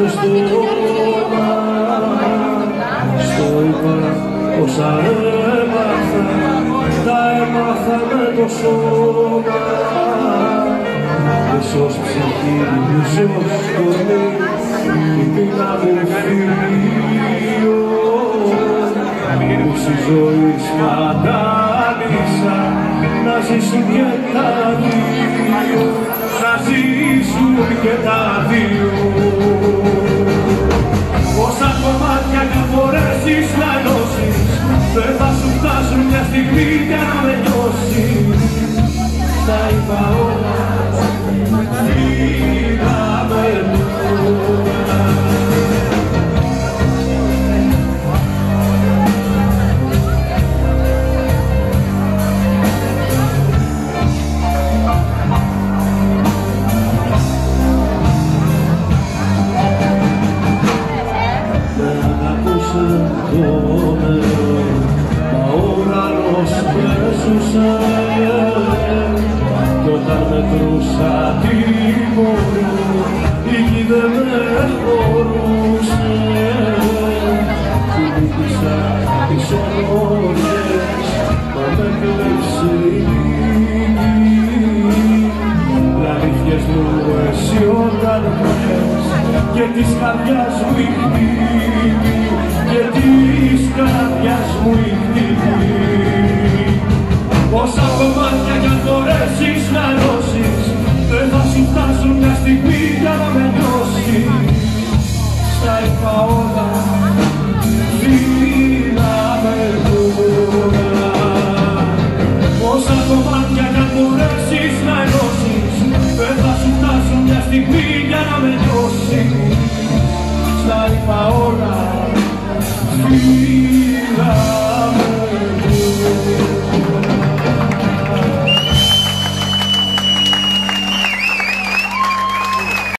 στο στόμα, στο είπα όσα έμαθα, τα έμαθα με το σώμα. Μισός ψυχή, μισός σκορμί, η πείνα μου φίλιο. Μισή ζωής φαντάλησα, να ζήσουν και τα δύο, να ζήσουν και τα δύο. Όσα κομμάτια κι αν μπορέσεις να ενώσεις, δεν θα σου φτάσουν μια στιγμή για να με νιώσεις. Τα είπα όλα, φύγαμε τώρα. Μα ο ουρανός πέσουσε κι όταν μετρούσα την πορεία η γη δεν με χωρούσε. Φιλούτησα τις ορμόνες, μα με κλέψε η γη. Αλήθειες μου εσύ όταν πες και της καρδιάς μου η χτύπη, και της καρδιάς μου η χτύπη. Όσα κομμάτια κι αν μπορέσεις να ενώσεις, δεν θα σου φτάσουν μια στιγμή για να με νιώσεις. Στα είπα όλα, φύγαμε τώρα. Όσα κομμάτια κι αν μπορέσεις να ενώσεις, δεν θα σου φτάσουν μια στιγμή για να με νιώσεις. Στα είπα όλα, φύγαμε.